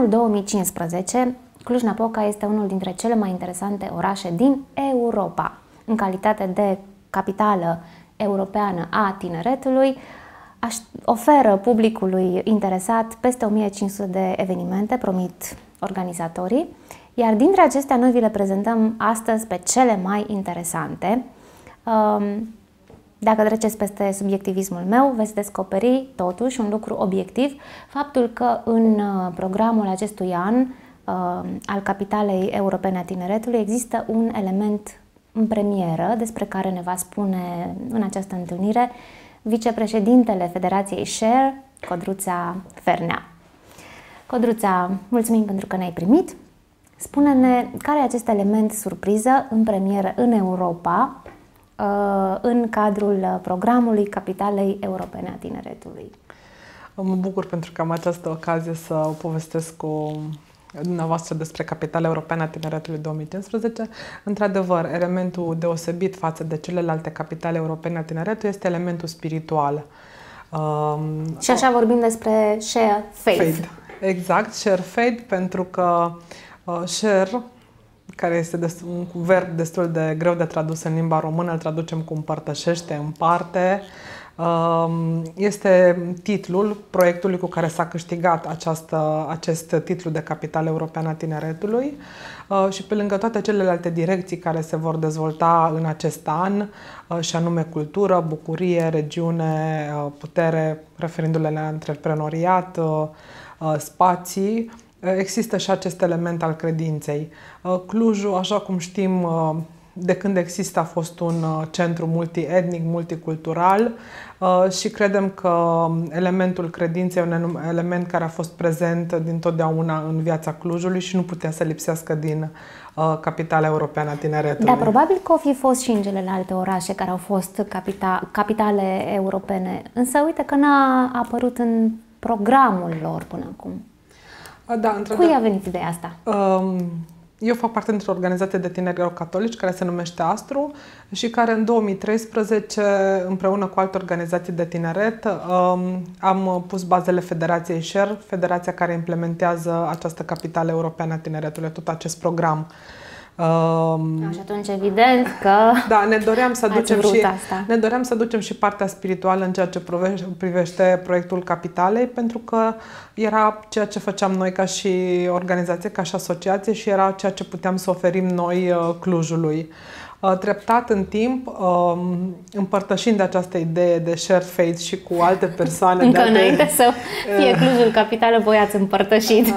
anul 2015, Cluj-Napoca este unul dintre cele mai interesante orașe din Europa. În calitate de capitală europeană a tineretului, oferă publicului interesat peste 1500 de evenimente, promit organizatorii, iar dintre acestea noi vi le prezentăm astăzi pe cele mai interesante. Dacă treceți peste subiectivismul meu, veți descoperi totuși un lucru obiectiv, faptul că în programul acestui an al Capitalei Europene a Tineretului există un element în premieră despre care ne va spune în această întâlnire vicepreședintele Federației Share, Codruța Fernea. Codruța, mulțumim pentru că ne-ai primit. Spune-ne care e acest element surpriză în premieră în Europa în cadrul programului Capitalei Europene a Tineretului. Mă bucur pentru că am această ocazie să o povestesc cu dumneavoastră despre Capitala Europeană a Tineretului 2015. Într-adevăr, elementul deosebit față de celelalte capitale europene a tineretului este elementul spiritual. Și așa vorbim despre Share Faith. Exact, Share Faith, pentru că share, care este un verb destul de greu de tradus în limba română, îl traducem cu împărtășește, împarte. Este titlul proiectului cu care s-a câștigat acest titlu de Capitală Europeană a Tineretului și pe lângă toate celelalte direcții care se vor dezvolta în acest an, și anume cultură, bucurie, regiune, putere, referindu-le la antreprenoriat, spații, există și acest element al credinței. Clujul, așa cum știm, de când există, a fost un centru multietnic, multicultural și credem că elementul credinței e un element care a fost prezent dintotdeauna în viața Clujului și nu putea să lipsească din Capitala Europeană a Tineretului. Da, probabil că o fi fost și în celelalte orașe care au fost capitale europene, însă uite că n-a apărut în programul lor până acum. Da, cui a venit ideea asta? Eu fac parte dintr-o organizație de tineri catolici care se numește Astru și care în 2013, împreună cu alte organizații de tineret, am pus bazele Federației Share, federația care implementează această Capitală Europeană a Tineretului, tot acest program. Și atunci evident că da, ne doream să ducem și partea spirituală în ceea ce privește proiectul Capitalei, pentru că era ceea ce făceam noi ca și organizație, ca și asociație și era ceea ce puteam să oferim noi Clujului. Treptat în timp, împărtășind această idee de Share Faith și cu alte persoane. Încă înainte să fie Clujul capitală, voi ați împărtășit.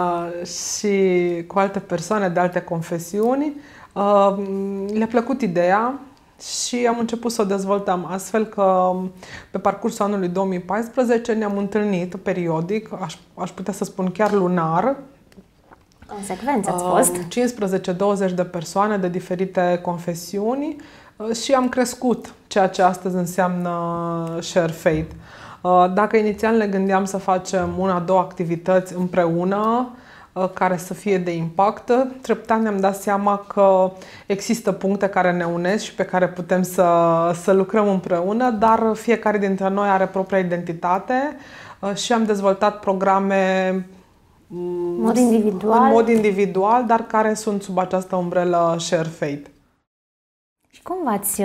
Și cu alte persoane de alte confesiuni. Le-a plăcut ideea și am început să o dezvoltăm, astfel că pe parcursul anului 2014 ne-am întâlnit periodic, aș putea să spun chiar lunar. Consecvenți ați fost. 15-20 de persoane de diferite confesiuni și am crescut ceea ce astăzi înseamnă Share Faith. Dacă inițial ne gândeam să facem una-două activități împreună care să fie de impact, treptat ne-am dat seama că există puncte care ne unesc și pe care putem să lucrăm împreună, dar fiecare dintre noi are propria identitate și am dezvoltat programe în mod individual, dar care sunt sub această umbrelă Share Faith. Și cum v-ați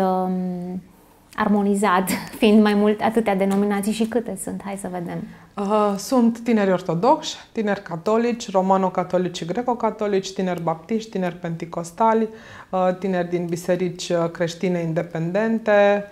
armonizat, fiind mai mult atâtea denominații și câte sunt? Hai să vedem. Sunt tineri ortodoxi, tineri catolici, romano-catolici și greco-catolici, tineri baptiști, tineri penticostali, tineri din biserici creștine independente,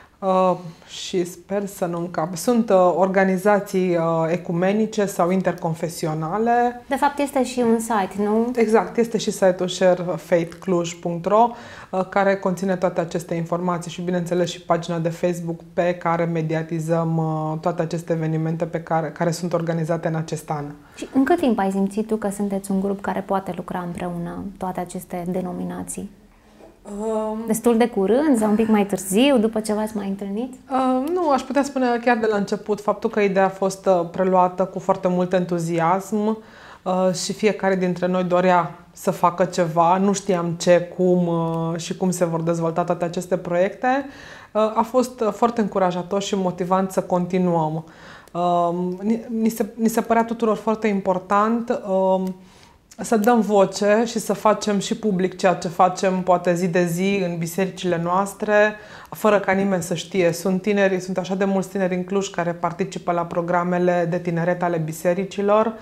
și sper să nu încap. Sunt organizații ecumenice sau interconfesionale. De fapt este și un site, nu? Exact, este și site-ul sharefaithcluj.ro care conține toate aceste informații și bineînțeles și pagina de Facebook pe care mediatizăm toate aceste evenimente care sunt organizate în acest an. Și în cât timp ai simțit tu că sunteți un grup care poate lucra împreună, toate aceste denominații? Destul de curând sau un pic mai târziu, după ce v-ați mai întâlnit? Nu, aș putea spune chiar de la început faptul că ideea a fost preluată cu foarte mult entuziasm și fiecare dintre noi dorea să facă ceva, nu știam ce, cum și cum se vor dezvolta toate aceste proiecte. A fost foarte încurajator și motivant să continuăm. Ni se părea tuturor foarte important să dăm voce și să facem și public ceea ce facem poate zi de zi în bisericile noastre, fără ca nimeni să știe. Sunt așa de mulți tineri în Cluj care participă la programele de tineret ale bisericilor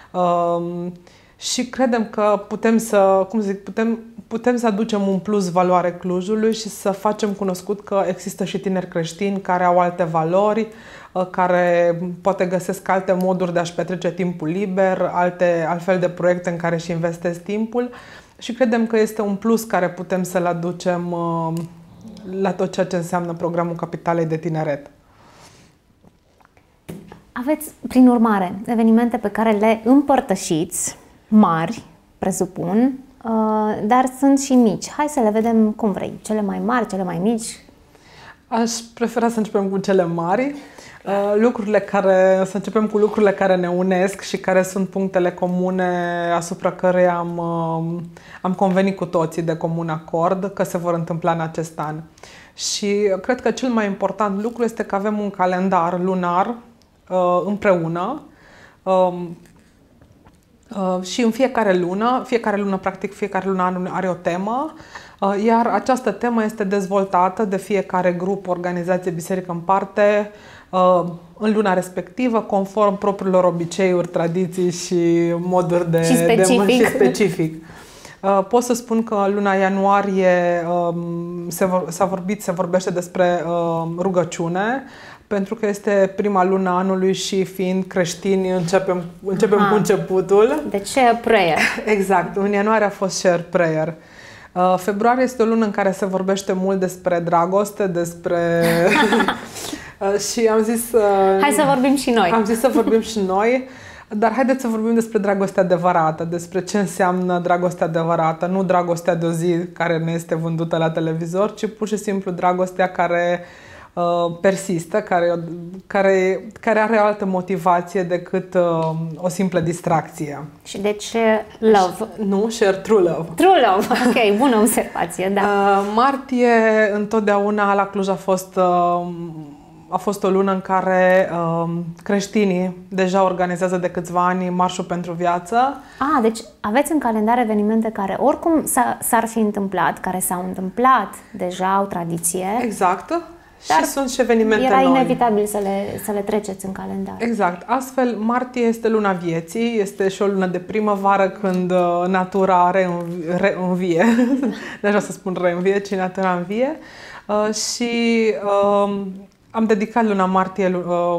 și credem că putem să aducem un plus valoare Clujului și să facem cunoscut că există și tineri creștini care au alte valori, care poate găsesc alte moduri de a-și petrece timpul liber, altfel de proiecte în care își investesc timpul și credem că este un plus care putem să-l aducem la tot ceea ce înseamnă programul Capitalei de Tineret. Aveți, prin urmare, evenimente pe care le împărtășiți, mari, presupun, dar sunt și mici. Hai să le vedem cum vrei. Cele mai mari, cele mai mici? Aș prefera să începem cu cele mari. Să începem cu lucrurile care ne unesc și care sunt punctele comune asupra căreia am convenit cu toții de comun acord că se vor întâmpla în acest an. Și cred că cel mai important lucru este că avem un calendar lunar împreună și în fiecare lună, practic fiecare lună are o temă, iar această temă este dezvoltată de fiecare grup, organizație, biserică în parte, în luna respectivă, conform propriilor obiceiuri, tradiții și moduri de specific. Pot să spun că în luna ianuarie se vorbește despre rugăciune, pentru că este prima lună anului și fiind creștini începem cu începutul. Deci share prayer. Exact. În ianuarie a fost share prayer. Februarie este o lună în care se vorbește mult despre dragoste, despre... și am zis... Hai să vorbim și noi. Am zis să vorbim și noi, dar haideți să vorbim despre dragostea adevărată, despre ce înseamnă dragostea adevărată, nu dragostea de o zi care ne este vândută la televizor, ci pur și simplu dragostea care persistă, care are o altă motivație decât o simplă distracție. Și deci love. Nu, share true love. True love, ok, bună observație, da. Martie întotdeauna la Cluj a fost o lună în care creștinii deja organizează de câțiva ani Marșul pentru Viață. Deci aveți în calendar evenimente care oricum s-ar fi întâmplat, care s-au întâmplat deja, au tradiție. Exact. Și sunt și evenimente era noi. inevitabil să le treceți în calendar. Exact. Astfel, martie este luna vieții, este și o lună de primăvară când natura reînvie. Deja să spun reînvie, ci natura învie. Și am dedicat luna martie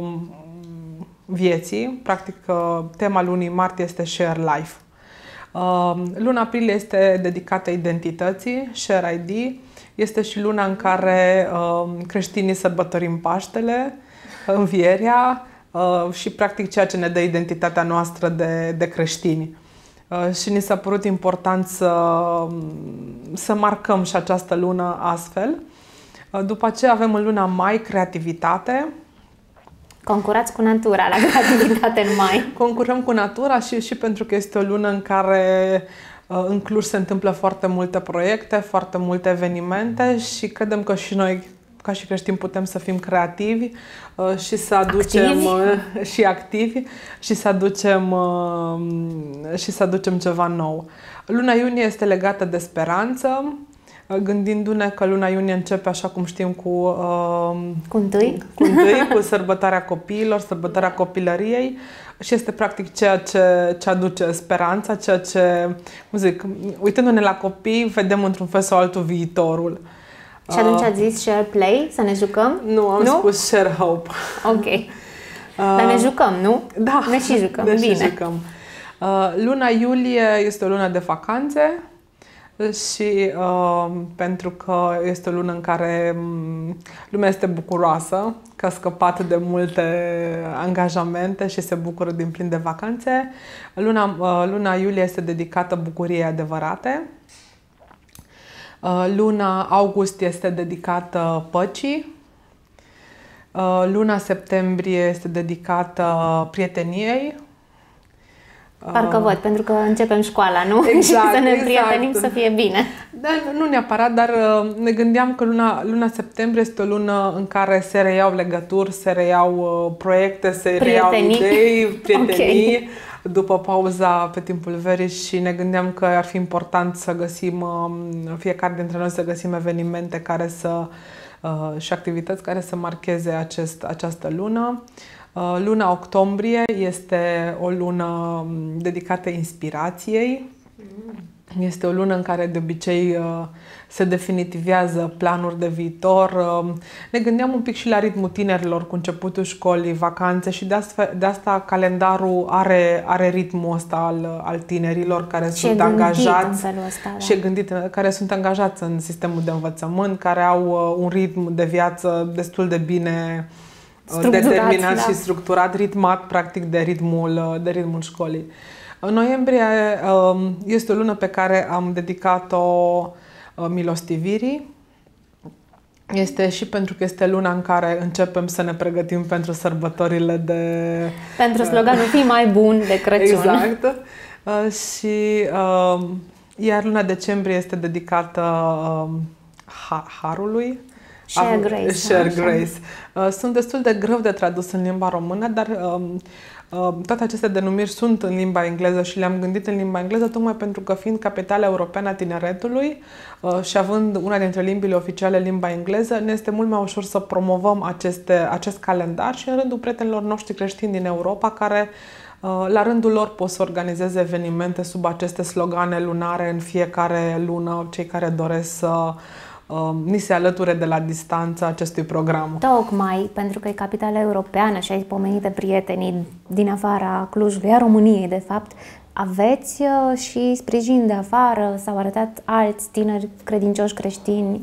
vieții. Practic, tema lunii martie este Share Life. Luna aprilie este dedicată identității, Share ID. Este și luna în care creștinii sărbătorim Paștele, Învierea și practic ceea ce ne dă identitatea noastră de creștini. Și ni s-a părut important să marcăm și această lună astfel. După aceea avem în luna mai creativitate. Concurați cu natura la creativitate în mai. Concurăm cu natura și pentru că este o lună în care în Cluj se întâmplă foarte multe proiecte, foarte multe evenimente și credem că și noi, ca și creștini, putem să fim creativi și să aducem activi și să aducem ceva nou. Luna iunie este legată de speranță, gândindu-ne că luna iunie începe, așa cum știm, cu sărbătoarea copiilor, sărbătoarea copilăriei și este practic ceea ce aduce speranța, ceea ce, uitându-ne la copii, vedem într-un fel sau altul viitorul. Și atunci ați zis share play, să ne jucăm? Nu, am spus share hope. Ok. Dar ne jucăm, nu? Da. Ne și jucăm, bine. Și jucăm. Luna iulie este o lună de vacanțe și pentru că este o lună în care lumea este bucuroasă, că a scăpat de multe angajamente și se bucură din plin de vacanțe. Luna iulie este dedicată bucuriei adevărate. Luna august este dedicată păcii. Luna septembrie este dedicată prieteniei. Parcă văd, pentru că începem școala, nu? Exact, și să ne prietenim, să fie bine. Da, nu neapărat, dar ne gândeam că luna septembrie este o lună în care se reiau legături, se reiau proiecte, se reiau idei, prietenii, okay, după pauza pe timpul verii și ne gândeam că ar fi important să găsim, fiecare dintre noi să găsim evenimente care și activități care să marcheze această lună. Luna octombrie este o lună dedicată inspirației. Este o lună în care de obicei se definitivează planuri de viitor. Ne gândeam un pic și la ritmul tinerilor cu începutul școlii, vacanțe și de asta calendarul are ritmul ăsta al tinerilor care sunt angajați și gândit, care sunt angajați în sistemul de învățământ, care au un ritm de viață destul de bine determinat și structurat, ritmat practic de ritmul școlii. În noiembrie este o lună pe care am dedicat-o milostivirii. Este și pentru că este luna în care începem să ne pregătim pentru sărbătorile pentru sloganul Fii mai bun de Crăciun. Exact. Iar luna decembrie este dedicată harului. Share Grace. Share Grace. Sunt destul de greu de tradus în limba română, dar toate aceste denumiri sunt în limba engleză și le-am gândit în limba engleză tocmai pentru că fiind capitala europeană a tineretului și având una dintre limbile oficiale limba engleză, ne este mult mai ușor să promovăm acest calendar și în rândul prietenilor noștri creștini din Europa care la rândul lor pot să organizeze evenimente sub aceste slogane lunare în fiecare lună, cei care doresc să ni se alăture de la distanță acestui program. Tocmai pentru că e capitala europeană și ai pomenit de prietenii din afara Clujului, a României de fapt, aveți și sprijin de afară, s-au arătat alți tineri credincioși creștini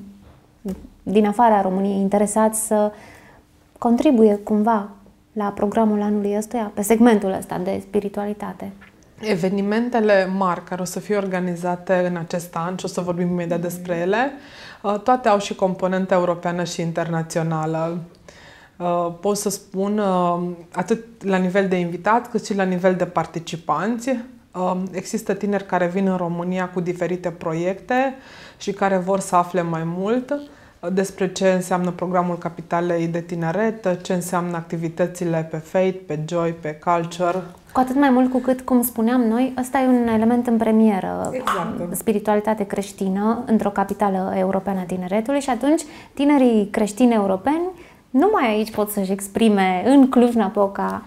din afara României interesați să contribuie cumva la programul anului ăstuia, pe segmentul ăsta de spiritualitate. Evenimentele mari care o să fie organizate în acest an și o să vorbim imediat despre ele, toate au și componentă europeană și internațională. Pot să spun atât la nivel de invitat cât și la nivel de participanți. Există tineri care vin în România cu diferite proiecte și care vor să afle mai mult despre ce înseamnă programul Capitalei de Tineret, ce înseamnă activitățile pe Faith, pe Joy, pe Culture. Cu atât mai mult cu cât, cum spuneam noi, ăsta e un element în premieră, exact. Spiritualitate creștină într-o capitală europeană a tineretului și atunci tinerii creștini europeni numai aici pot să-și exprime în Cluj-Napoca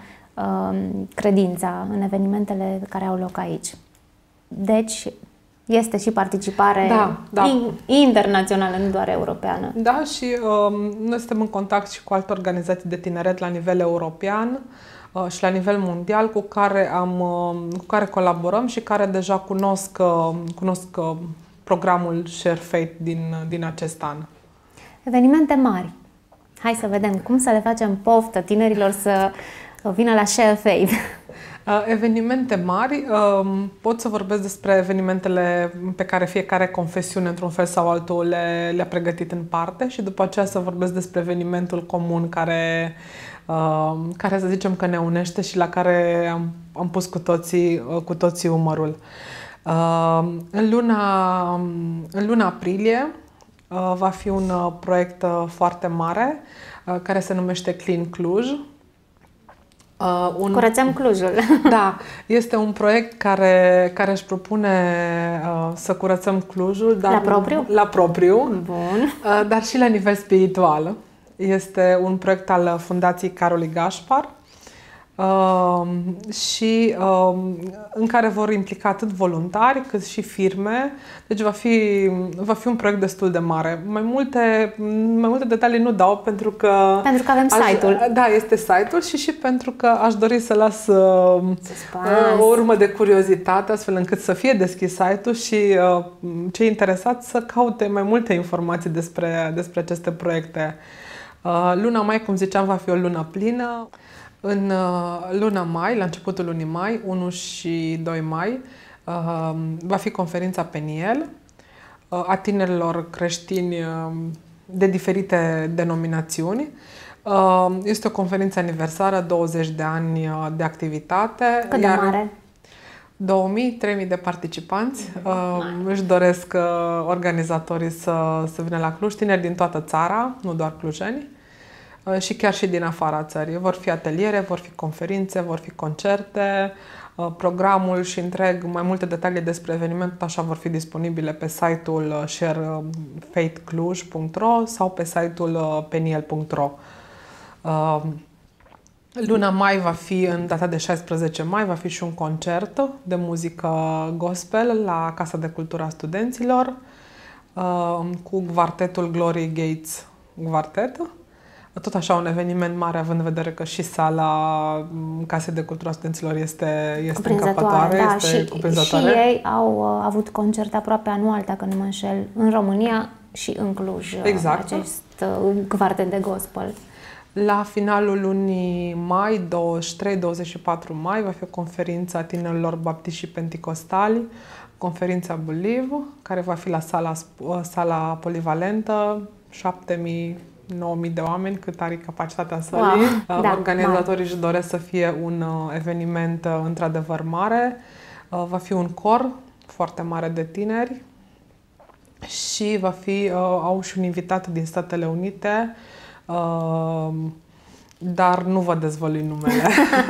credința în evenimentele care au loc aici. Deci este și participare internațională, nu doar europeană. Da, și noi suntem în contact și cu alte organizații de tineret la nivel european și la nivel mondial cu care colaborăm și care deja cunosc programul Share Faith din acest an. Evenimente mari. Hai să vedem cum să le facem poftă tinerilor să vină la Share Faith. Evenimente mari, pot să vorbesc despre evenimentele pe care fiecare confesiune, într-un fel sau altul, le-a pregătit în parte și după aceea să vorbesc despre evenimentul comun care să zicem că ne unește și la care am pus cu toții umărul. În luna aprilie va fi un proiect foarte mare care se numește Clean Cluj. Curățăm Clujul. Da, este un proiect care își propune să curățăm Clujul, dar la propriu, bun. Dar și la nivel spiritual. Este un proiect al Fundației Caroli Gașpar și în care vor implica atât voluntari cât și firme. Deci va fi un proiect destul de mare. Mai multe detalii nu dau pentru că avem site-ul. Da, este site-ul și pentru că aș dori să las o urmă de curiozitate astfel încât să fie deschis site-ul și cei interesați să caute mai multe informații despre aceste proiecte. Luna mai, cum ziceam, va fi o lună plină. În luna mai, la începutul lunii mai, 1 și 2 mai, va fi conferința Peniel a tinerilor creștini de diferite denominațiuni. Este o conferință aniversară, 20 de ani de activitate. Cât de mare? 2000-3000 de participanți. Își doresc organizatorii să vină la Cluj, tineri din toată țara, nu doar clujeni, și chiar și din afara țării. Vor fi ateliere, vor fi conferințe, vor fi concerte, programul și mai multe detalii despre eveniment așa vor fi disponibile pe site-ul sharefaithcluj.ro sau pe site-ul peniel.ro. Luna mai va fi, în data de 16 mai, va fi și un concert de muzică gospel la Casa de Cultură a Studenților cu quartetul Glory Gates Quartet. Tot așa un eveniment mare, având în vedere că și sala Casei de Cultură a Studenților este încăpătoare, da, este cuprinzătoare. Și ei au avut concerte aproape anual, dacă nu mă înșel, în România și în Cluj, exact. Acest quartet de gospel. La finalul lunii mai, 23-24 mai, va fi o conferință a tinerilor baptiști și penticostali, conferința Believe, care va fi la sala polivalentă, 7.000-9.000 de oameni, cât are capacitatea sălii. Wow, da, organizatorii își doresc să fie un eveniment într-adevăr mare. Va fi un cor foarte mare de tineri și au și un invitat din Statele Unite, dar nu vă dezvălui numele.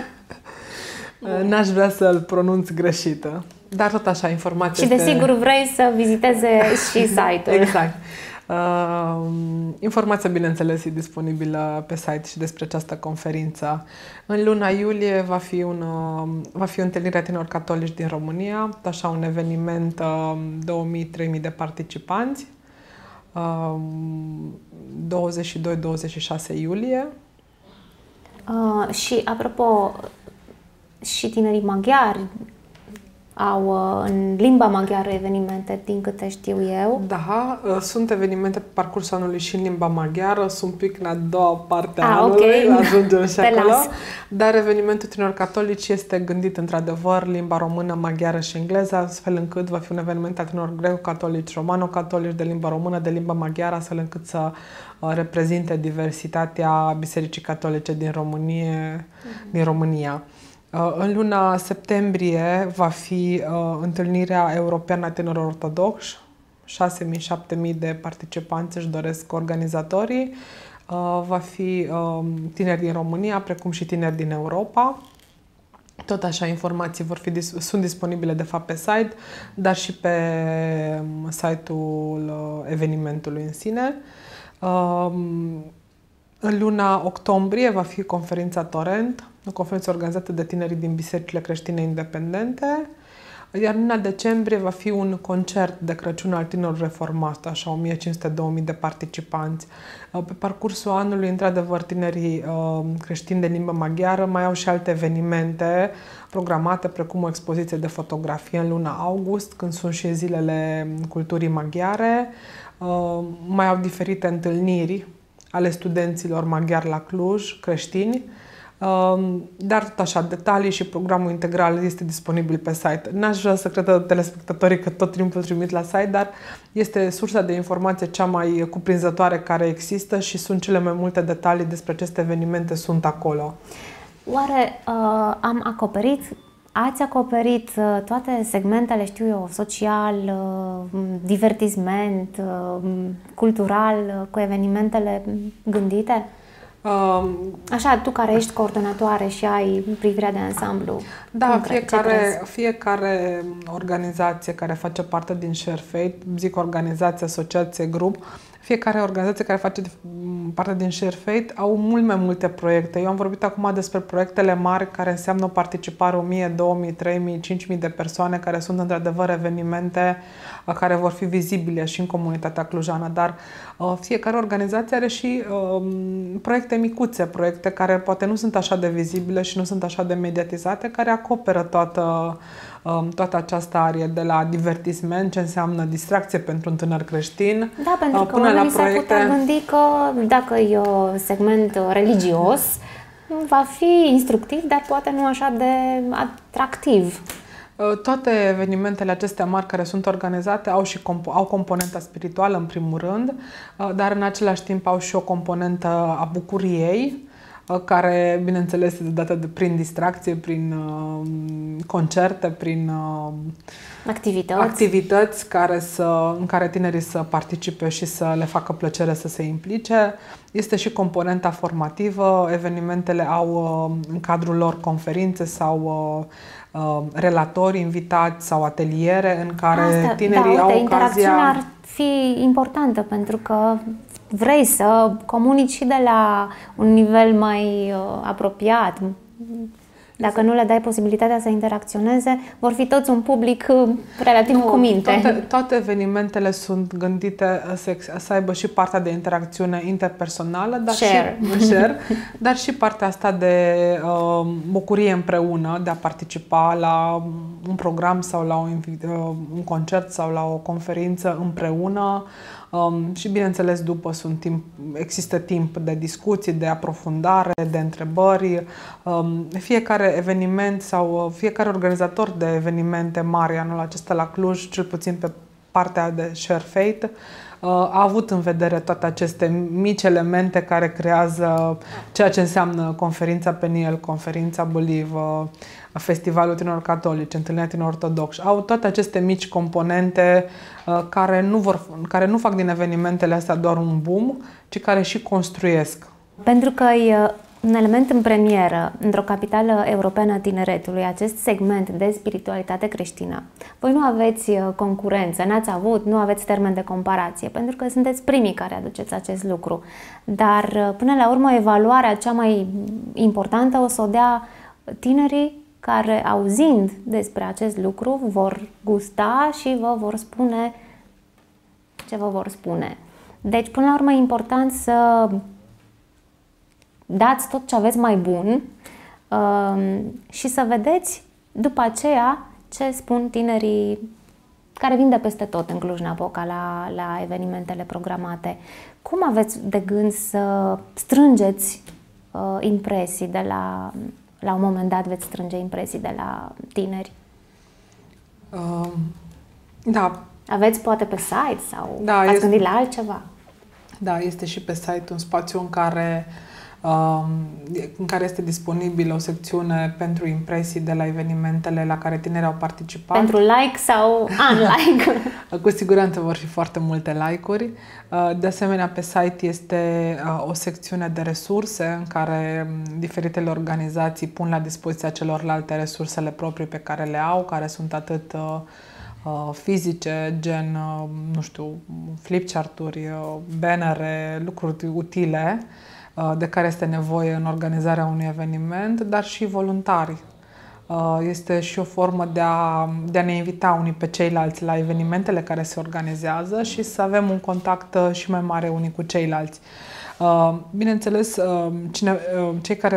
N-aș vrea să-l pronunț greșit. Dar tot așa, informația și desigur vrei să viziteze și site-ul. Exact. Informația, bineînțeles, e disponibilă pe site și despre această conferință. În luna iulie va fi o întâlnire a tinerilor catolici din România, așa un eveniment, 2000-3000 de participanți, 22-26 iulie. Și apropo, și tinerii maghiari au în limba maghiară evenimente, din câte știu eu. Da, sunt evenimente pe parcursul anului și în limba maghiară, sunt un pic în a doua parte a anului, okay. Ajungem și acolo. Dar evenimentul tinerilor catolici este gândit într-adevăr limba română, maghiară și engleză, astfel încât va fi un eveniment al tinerilor greco-catolici, romano-catolici, de limba română, de limba maghiară, astfel încât să reprezinte diversitatea Bisericii Catolice din România. În luna septembrie va fi întâlnirea europeană a tinerilor ortodoxi. 6.000-7.000 de participanți își doresc organizatorii. Va fi tineri din România, precum și tineri din Europa. Tot așa, informații sunt disponibile de fapt pe site, dar și pe site-ul evenimentului în sine. În luna octombrie va fi conferința Torrent, o conferință organizată de tinerii din bisericile creștine independente, iar în luna decembrie va fi un concert de Crăciun al tinerilor reformați, așa 1500-2000 de participanți. Pe parcursul anului, într-adevăr, tinerii creștini de limbă maghiară mai au și alte evenimente programate, precum o expoziție de fotografie în luna august, când sunt și zilele culturii maghiare. Mai au diferite întâlniri ale studenților maghiari la Cluj, creștini, dar tot așa, detalii și programul integral este disponibil pe site. N-aș vrea să credă telespectatorii că tot timpul trimit la site, dar este sursa de informație cea mai cuprinzătoare care există și sunt cele mai multe detalii despre aceste evenimente sunt acolo. Oare ați acoperit toate segmentele, știu eu, social, divertisment, cultural, cu evenimentele gândite? Așa, tu care ești coordonatoare și ai privirea de ansamblu. Da, fiecare organizație care face parte din ShareFaith, zic organizație, asociație, grup, fiecare organizație care face parte din ShareFaith au mult mai multe proiecte. Eu am vorbit acum despre proiectele mari care înseamnă o participare 1000, 2000, 3000, 5000 de persoane, care sunt într-adevăr evenimente care vor fi vizibile și în comunitatea clujană, dar fiecare organizație are și proiecte micuțe, proiecte care poate nu sunt așa de vizibile și nu sunt așa de mediatizate, care acoperă toată această arie, de la divertisment, ce înseamnă distracție pentru un tânăr creștin, da, pentru că oamenii s-ar putea gândi că dacă e segment religios, va fi instructiv, dar poate nu așa de atractiv. Toate evenimentele acestea mari care sunt organizate au componenta spirituală în primul rând, dar în același timp au și o componentă a bucuriei, care, bineînțeles, este dată prin distracție, prin concerte, prin activități în care tinerii să participe și să le facă plăcere să se implice. Este și componenta formativă. Evenimentele au în cadrul lor conferințe sau relatori invitați sau ateliere în care tinerii au ocazia... Interacțiunea ar fi importantă pentru că vrei să comunici și de la un nivel mai apropiat. Dacă nu le dai posibilitatea să interacționeze, vor fi toți un public relativ cu minte. Toate evenimentele sunt gândite să aibă și partea de interacțiune interpersonală, dar și partea asta de bucurie împreună, de a participa la un program sau la un concert sau la o conferință împreună. Și bineînțeles după există timp de discuții, de aprofundare, de întrebări. Fiecare eveniment sau fiecare organizator de evenimente mari anul acesta la Cluj, cel puțin pe partea de Share Fate, a avut în vedere toate aceste mici elemente care creează ceea ce înseamnă conferința Peniel, conferința Believe, Festivalul Tinerilor Catolici, Întâlnirea Tinerilor Ortodoxi. Au toate aceste mici componente care nu fac din evenimentele astea doar un boom, ci care și construiesc. Pentru că e un element în premieră într-o capitală europeană a tineretului, acest segment de spiritualitate creștină. Voi nu aveți concurență, nu aveți termen de comparație, pentru că sunteți primii care aduceți acest lucru. Dar, până la urmă, evaluarea cea mai importantă o să o dea tinerii care, auzind despre acest lucru, vor gusta și vă vor spune ce vă vor spune. Deci, până la urmă, e important să dați tot ce aveți mai bun și să vedeți după aceea ce spun tinerii care vin de peste tot în Cluj-Napoca la evenimentele programate. Cum aveți de gând să strângeți impresii de la un moment dat veți strânge impresii de la tineri? Da. Aveți poate pe site sau ați gândit la altceva? Da, este și pe site un spațiu în care este disponibilă o secțiune pentru impresii de la evenimentele la care tinerii au participat. Pentru like sau unlike? Cu siguranță vor fi foarte multe like-uri. De asemenea, pe site este o secțiune de resurse în care diferitele organizații pun la dispoziția celorlalte resursele proprii pe care le au, care sunt atât fizice, gen, nu știu, flipchart-uri, bannere, lucruri utile de care este nevoie în organizarea unui eveniment, dar și voluntari. Este și o formă de a ne invita unii pe ceilalți la evenimentele care se organizează și să avem un contact și mai mare unii cu ceilalți. Bineînțeles, cei care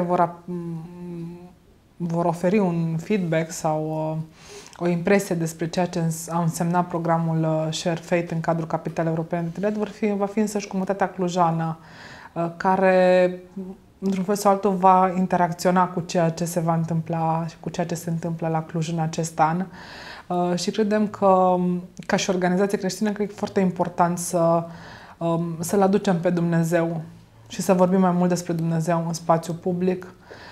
vor oferi un feedback sau o impresie despre ceea ce a însemnat programul Share Fate în cadrul Capitalei Europene de Tineret va fi însăși comunitatea clujană, care, într-un fel sau altul, va interacționa cu ceea ce se va întâmpla și cu ceea ce se întâmplă la Cluj în acest an. Și credem că, ca și organizație creștină, cred că e foarte important să-L aducem pe Dumnezeu și să vorbim mai mult despre Dumnezeu în spațiu public,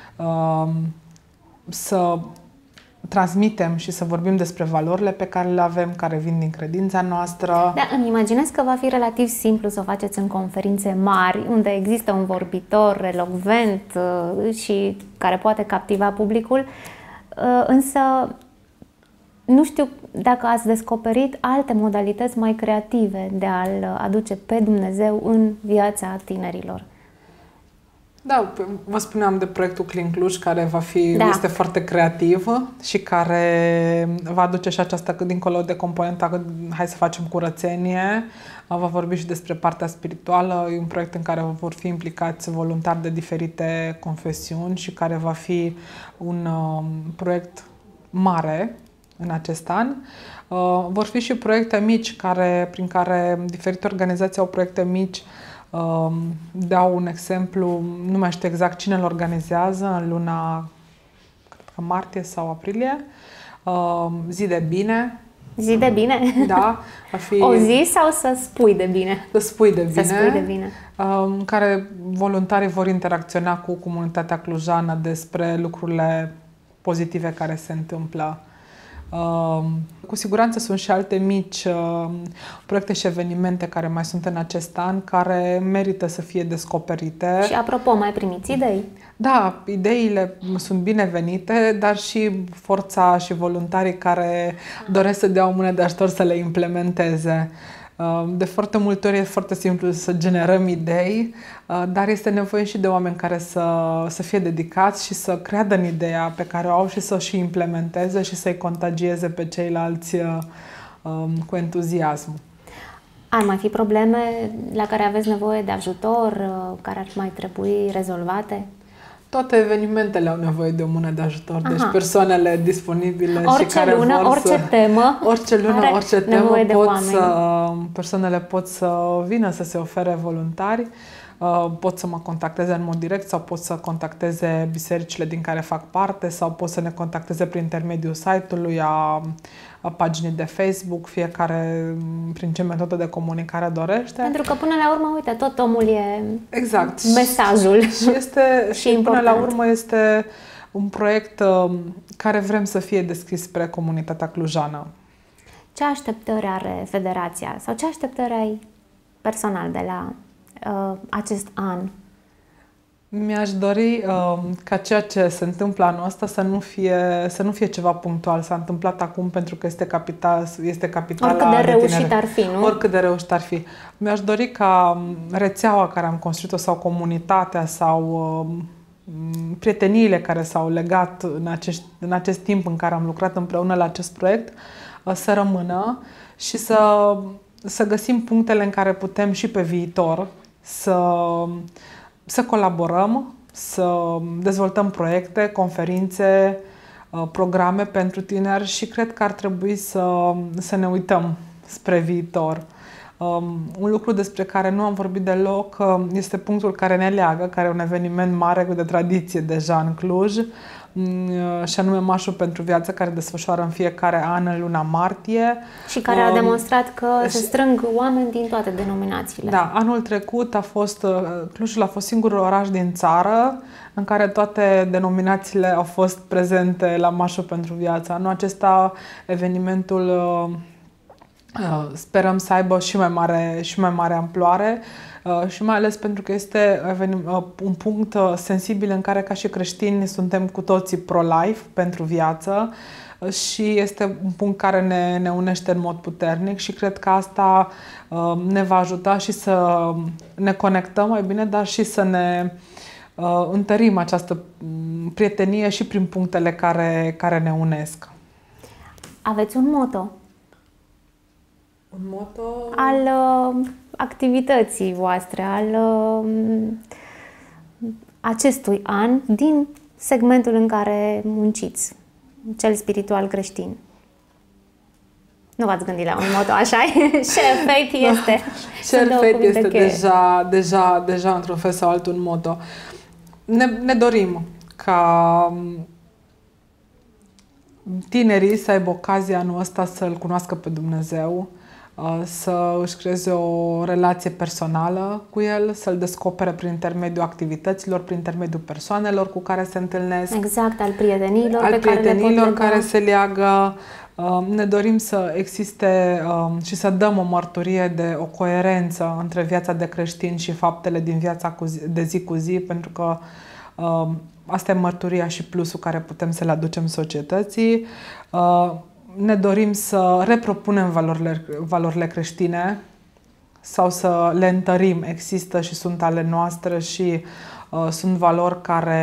să transmitem și să vorbim despre valorile pe care le avem, care vin din credința noastră. Da, îmi imaginez că va fi relativ simplu să o faceți în conferințe mari, unde există un vorbitor elocvent și care poate captiva publicul, însă nu știu dacă ați descoperit alte modalități mai creative de a-L aduce pe Dumnezeu în viața tinerilor. Da, vă spuneam de proiectul Clean Cluj, care este foarte creativ și care va aduce și aceasta dincolo de componenta hai să facem curățenie. Va vorbi și despre partea spirituală. E un proiect în care vor fi implicați voluntari de diferite confesiuni și care va fi un proiect mare în acest an. Vor fi și proiecte mici prin care diferite organizații au proiecte mici. Dau un exemplu, nu mai știu exact cine îl organizează, în luna, cred că martie sau aprilie, Zi de Bine, Zi de bine? Da, va fi... O zi sau să spui de bine? Să spui de bine. Să spui de bine. În care voluntarii vor interacționa cu comunitatea clujană despre lucrurile pozitive care se întâmplă. Cu siguranță sunt și alte mici proiecte și evenimente care mai sunt în acest an, care merită să fie descoperite. Și apropo, mai primiți idei? Da, ideile sunt binevenite, dar și forța și voluntarii care doresc să dea o mână de ajutor să le implementeze. De foarte multe ori e foarte simplu să generăm idei, dar este nevoie și de oameni care să fie dedicați și să creadă în ideea pe care o au și să o și implementeze și să-i contagieze pe ceilalți cu entuziasm. Ar mai fi probleme la care aveți nevoie de ajutor, care ar mai trebui rezolvate? Toate evenimentele au nevoie de o mână de ajutor, deci persoanele disponibile orice și care lună, vor orice temă, orice temă persoanele pot să vină să se ofere voluntari, pot să mă contacteze în mod direct sau pot să contacteze bisericile din care fac parte sau pot să ne contacteze prin intermediul site-ului, a paginii de Facebook, fiecare prin ce metodă de comunicare dorește. Pentru că până la urmă, uite, tot omul e exact. Mesajul. Și până la urmă este un proiect care vrem să fie deschis spre comunitatea clujană. Ce așteptări are Federația sau ce așteptări ai personal de la acest an? Mi-aș dori ca ceea ce se întâmplă anul ăsta să nu fie ceva punctual. S-a întâmplat acum pentru că este capitala Oricât de reușit ar fi, nu? Oricât de reușit ar fi. Mi-aș dori ca rețeaua care am construit-o sau comunitatea sau prieteniile care s-au legat în acest timp în care am lucrat împreună la acest proiect să rămână și să găsim punctele în care putem și pe viitor să colaborăm, să dezvoltăm proiecte, conferințe, programe pentru tineri și cred că ar trebui să ne uităm spre viitor. Un lucru despre care nu am vorbit deloc este punctul care ne leagă, care e un eveniment mare de tradiție deja în Cluj, și anume Marșul pentru Viață, care desfășoară în fiecare an în luna martie. Și care a demonstrat că se strâng oameni din toate denominațiile. Da, anul trecut Clujul a fost singurul oraș din țară în care toate denominațiile au fost prezente la Marșul pentru Viață. Anul acesta evenimentul sperăm să aibă și mai mare amploare și mai ales pentru că este un punct sensibil în care ca și creștini suntem cu toții pro-life, pentru viață, și este un punct care ne unește în mod puternic și cred că asta ne va ajuta și să ne conectăm mai bine, dar și să ne întărim această prietenie și prin punctele care ne unesc. Aveți un moto? Un moto? Al activității voastre, al acestui an, din segmentul în care munciți, cel spiritual creștin. Nu v-ați gândit la un moto așa? Share Faith este. Share Faith este deja într-un fel sau altul un moto. Ne dorim ca tinerii să aibă ocazia anul ăsta să-L cunoască pe Dumnezeu, să își creeze o relație personală cu El, să-L descopere prin intermediul activităților, prin intermediul persoanelor cu care se întâlnesc. Exact, al prietenilor care se leagă. Ne dorim să existe și să dăm o mărturie de o coerență între viața de creștin și faptele din viața de zi cu zi, pentru că asta e mărturia și plusul care putem să le aducem societății. Ne dorim să repropunem valorile creștine sau să le întărim. Există și sunt ale noastre și sunt valori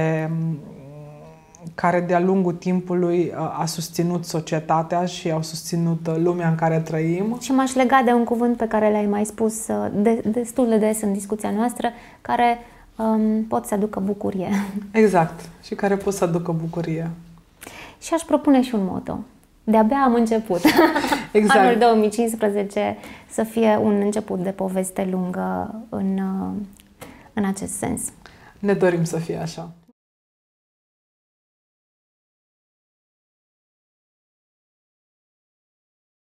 care de-a lungul timpului a susținut societatea și au susținut lumea în care trăim. Și m-aș lega de un cuvânt pe care l-ai mai spus destul de des în discuția noastră, care pot să aducă bucurie. Exact, și care pot să aducă bucurie. Și aș propune și un moto. De-abia am început. Exact. Anul 2015 să fie un început de poveste lungă în acest sens. Ne dorim să fie așa.